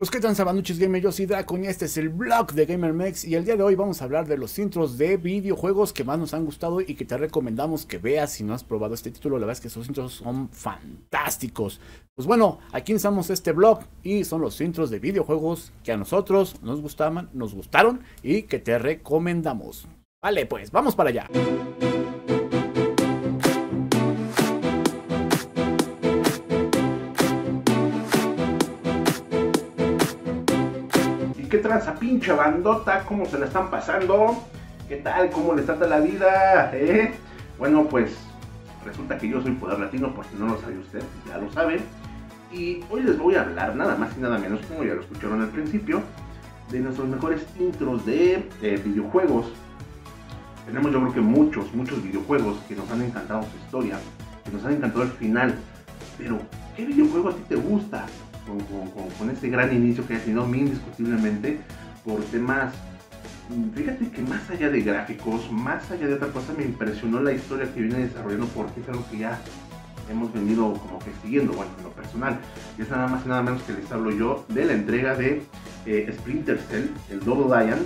Pues qué tal, sabanuchis gamer, yo soy Draco y este es el blog de GamerMex y el día de hoy vamos a hablar de los intros de videojuegos que más nos han gustado y que te recomendamos que veas si no has probado este título. La verdad es que esos intros son fantásticos. Pues bueno, aquí iniciamos este blog y son los intros de videojuegos que a nosotros nos gustaban, nos gustaron y que te recomendamos. Vale, pues vamos para allá. ¿Qué tranza, pinche bandota? ¿Cómo se la están pasando? ¿Qué tal? ¿Cómo les trata la vida? Bueno, pues resulta que yo soy Poder Latino, por si no lo sabe usted, ya lo saben. Y hoy les voy a hablar, nada más y nada menos, como ya lo escucharon al principio, de nuestros mejores intros de videojuegos. Tenemos yo creo que muchos videojuegos que nos han encantado su historia, que nos han encantado el final. Pero, ¿qué videojuego a ti te gusta? Con ese gran inicio que ha tenido, indiscutiblemente, por temas, fíjate que más allá de gráficos, más allá de otra cosa, me impresionó la historia que viene desarrollando, porque es algo que ya hemos venido como que siguiendo, bueno, en lo personal. Y es nada más y nada menos que les hablo yo de la entrega de Splinter Cell, el Double Lion.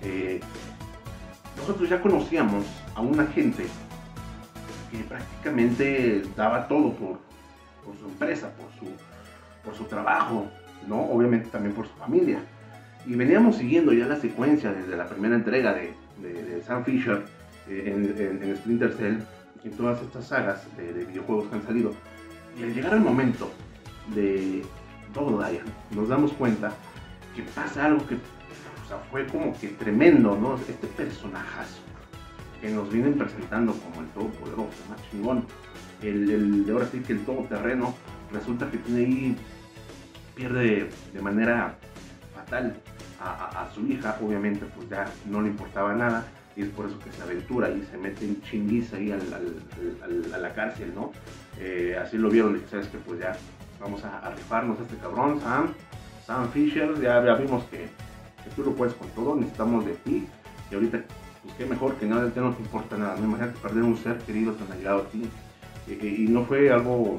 Nosotros ya conocíamos a un agente que prácticamente daba todo por su empresa, por su trabajo, ¿no? Obviamente también por su familia. Y veníamos siguiendo ya la secuencia desde la primera entrega de Sam Fisher en Splinter Cell, en todas estas sagas de videojuegos que han salido. Y al llegar al momento de Double Lion, nos damos cuenta que pasa algo que, o sea, fue como que tremendo, ¿no? Este personajazo que nos vienen presentando como el todopoderoso, más chingón, de ahora sí que el todoterreno, resulta que tiene ahí, pierde de manera fatal a su hija. Obviamente pues ya no le importaba nada, y es por eso que se aventura y se mete en chinguiza ahí a la cárcel, ¿no? Así lo vieron, y sabes que pues ya vamos a rifarnos a este cabrón, Sam Fisher, ya vimos que tú lo puedes con todo, necesitamos de ti, y ahorita pues qué mejor que no, ya no te importa nada, ¿no? Imagínate perder un ser querido tan allegado a ti, y no fue algo,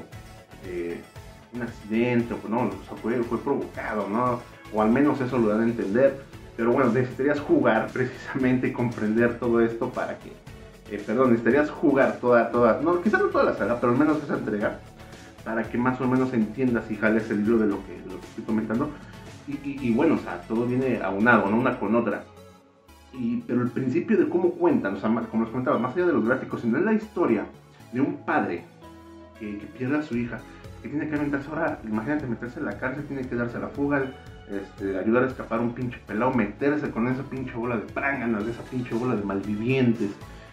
un accidente, o no, o sea, fue provocado, ¿no? O al menos eso lo dan a entender. Pero bueno, necesitarías jugar precisamente y comprender todo esto para que, necesitarías jugar no, quizás no toda la saga, pero al menos esa entrega, para que más o menos entiendas y jales el hilo de lo que estoy comentando. Y bueno, o sea, todo viene aunado, ¿no? Una con otra. Pero el principio de cómo cuentan, o sea, como les comentaba, más allá de los gráficos, sino es la historia de un padre que pierde a su hija, que tiene que aventarse ahora, imagínate, meterse en la cárcel, tiene que darse a la fuga, ayudar a escapar a un pinche pelado, meterse con esa pinche bola de pránganas, de esa pinche bola de malvivientes,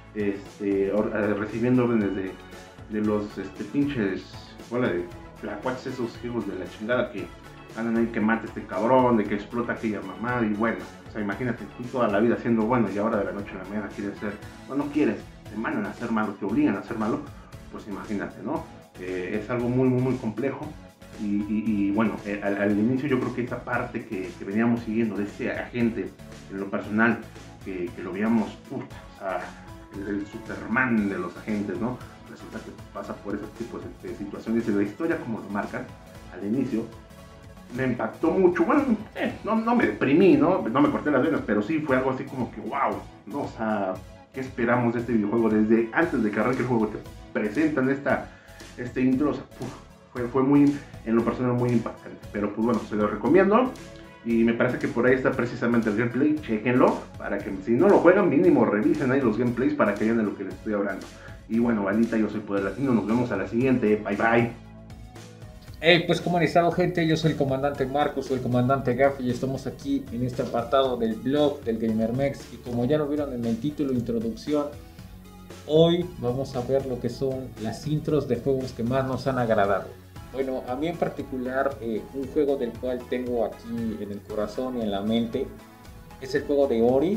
recibiendo órdenes de los pinches bola de tlacuaches, esos hijos de la chingada que andan ahí, que mate este cabrón, de que explota aquella mamá. Y bueno, o sea, imagínate tú toda la vida siendo bueno y ahora de la noche a la mañana quieres ser, no quieres, te mandan a ser malo, te obligan a ser malo. Pues imagínate, ¿no? Es algo muy complejo. Y bueno, al inicio yo creo que esta parte que veníamos siguiendo de ese agente, en lo personal, que lo veíamos, o sea, el Superman de los agentes, ¿no? Resulta que pasa por esos tipos de situaciones, y la historia como lo marcan al inicio me impactó mucho. Bueno, no me deprimí, ¿no? No me corté las venas, pero sí fue algo así como que wow, ¿no? O sea, ¿qué esperamos de este videojuego? Desde antes de que arranque el juego te presentan este intro, o sea, fue muy, en lo personal, muy impactante. Pero pues bueno, se lo recomiendo, y me parece que por ahí está precisamente el gameplay, chequenlo, para que si no lo juegan, mínimo revisen ahí los gameplays para que vean de lo que les estoy hablando. Y bueno, bandita, yo soy Poder Latino, nos vemos a la siguiente, bye bye. Hey, pues ¿cómo han estado, gente? Yo soy el comandante Marcos, soy el comandante Gaff, y estamos aquí en este apartado del blog del GamerMex. Y como ya lo vieron en el título introducción, hoy vamos a ver lo que son las intros de juegos que más nos han agradado. Bueno, a mí en particular, un juego del cual tengo aquí en el corazón y en la mente es el juego de Ori,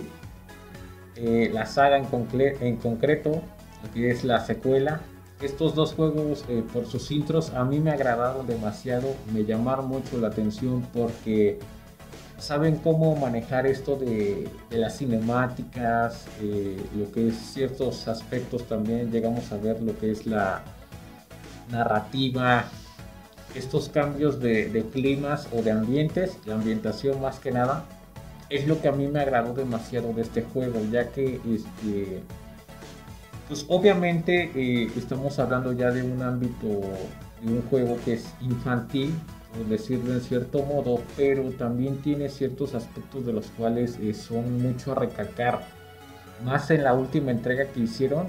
la saga en concreto, que es la secuela. Estos dos juegos, por sus intros, a mí me agradaron demasiado, me llamaron mucho la atención porque saben cómo manejar esto de las cinemáticas, lo que es ciertos aspectos. También llegamos a ver lo que es la narrativa, estos cambios de climas o de ambientes, la ambientación más que nada, es lo que a mí me agradó demasiado de este juego, ya que pues obviamente estamos hablando ya de un ámbito, de un juego que es infantil, por decirlo en cierto modo, pero también tiene ciertos aspectos de los cuales son mucho a recalcar. Más en la última entrega que hicieron,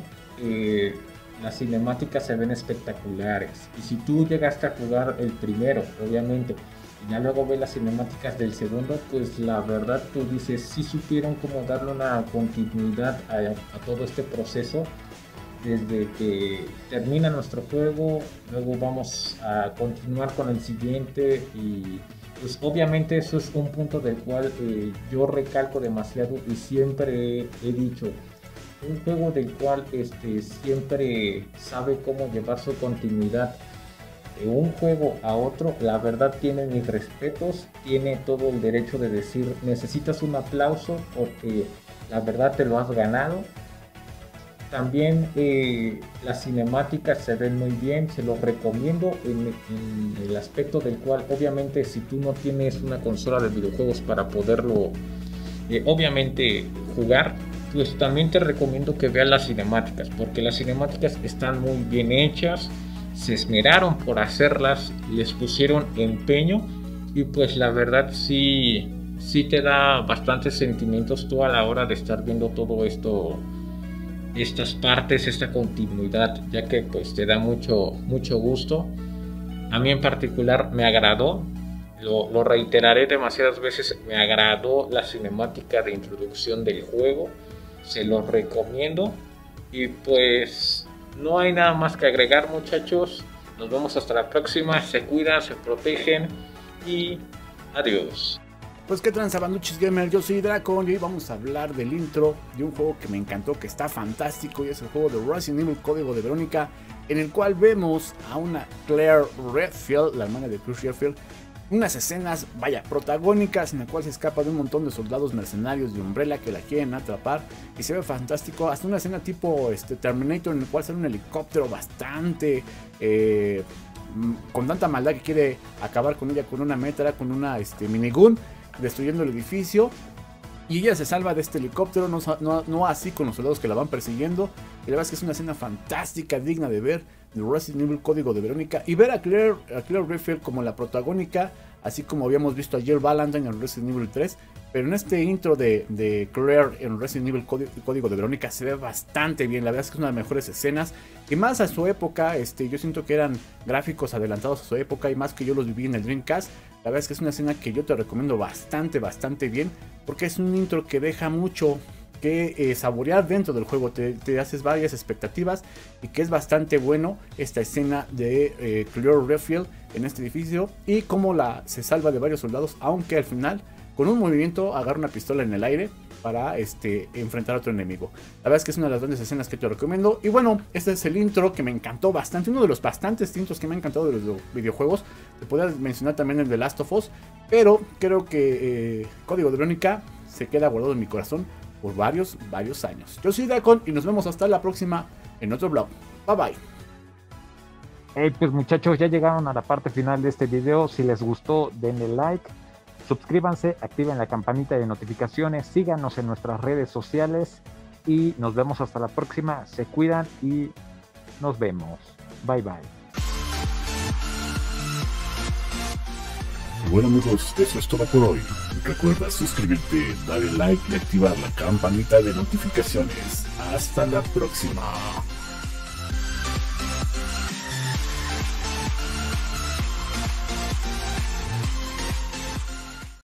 las cinemáticas se ven espectaculares. Y si tú llegaste a jugar el primero, obviamente, y ya luego ves las cinemáticas del segundo, pues la verdad tú dices, sí supieron cómo darle una continuidad a todo este proceso. Desde que termina nuestro juego, luego vamos a continuar con el siguiente y pues obviamente eso es un punto del cual yo recalco demasiado y siempre he dicho, un juego del cual siempre sabe cómo llevar su continuidad de un juego a otro, la verdad tiene mis respetos, tiene todo el derecho de decir necesitas un aplauso porque la verdad te lo has ganado. También las cinemáticas se ven muy bien, se los recomiendo en el aspecto del cual obviamente si tú no tienes una consola de videojuegos para poderlo obviamente jugar, pues también te recomiendo que veas las cinemáticas, porque las cinemáticas están muy bien hechas, se esmeraron por hacerlas, les pusieron empeño y pues la verdad sí te da bastantes sentimientos tú a la hora de estar viendo todo esto, estas partes, esta continuidad, ya que pues te da mucho gusto. A mí en particular me agradó, lo reiteraré demasiadas veces, me agradó la cinemática de introducción del juego, se los recomiendo y pues no hay nada más que agregar, muchachos. Nos vemos hasta la próxima, se cuidan, se protegen y adiós. Pues qué tranza, banduchis gamer, yo soy Dracon y hoy vamos a hablar del intro de un juego que me encantó, que está fantástico, y es el juego de Resident Evil Código de Verónica, en el cual vemos a una Claire Redfield, la hermana de Chris Redfield, unas escenas, vaya, protagónicas, en el cual se escapa de un montón de soldados mercenarios de Umbrella que la quieren atrapar, y se ve fantástico, hasta una escena tipo Terminator, en el cual sale un helicóptero bastante con tanta maldad que quiere acabar con ella con una metra, con una minigun, destruyendo el edificio, y ella se salva de este helicóptero, no así con los soldados que la van persiguiendo. Y la verdad es que es una escena fantástica, digna de ver, de Resident Evil Código de Verónica, y ver a Claire Redfield como la protagónica, así como habíamos visto a Jill Valentine en Resident Evil 3, pero en este intro de Claire en Resident Evil Código de Verónica se ve bastante bien. La verdad es que es una de las mejores escenas, y más a su época, yo siento que eran gráficos adelantados a su época, y más que yo los viví en el Dreamcast. La verdad es que es una escena que yo te recomiendo bastante bien, porque es un intro que deja mucho que saborear dentro del juego, te haces varias expectativas, y que es bastante bueno esta escena de Claire Redfield en este edificio, y cómo se salva de varios soldados, aunque al final con un movimiento agarra una pistola en el aire para enfrentar a otro enemigo. La verdad es que es una de las grandes escenas que te recomiendo. Y bueno, este es el intro que me encantó bastante, uno de los bastantes intros que me ha encantado de los videojuegos. Te podría mencionar también el de Last of Us, pero creo que Código de Verónica se queda guardado en mi corazón por varios años. Yo soy Dracon y nos vemos hasta la próxima en otro vlog. Bye bye. Hey, pues muchachos, ya llegaron a la parte final de este video. Si les gustó, denle like, suscríbanse, activen la campanita de notificaciones, síganos en nuestras redes sociales y nos vemos hasta la próxima. Se cuidan y nos vemos. Bye bye. Bueno amigos, eso es todo por hoy. Recuerda suscribirte, darle like y activar la campanita de notificaciones. Hasta la próxima.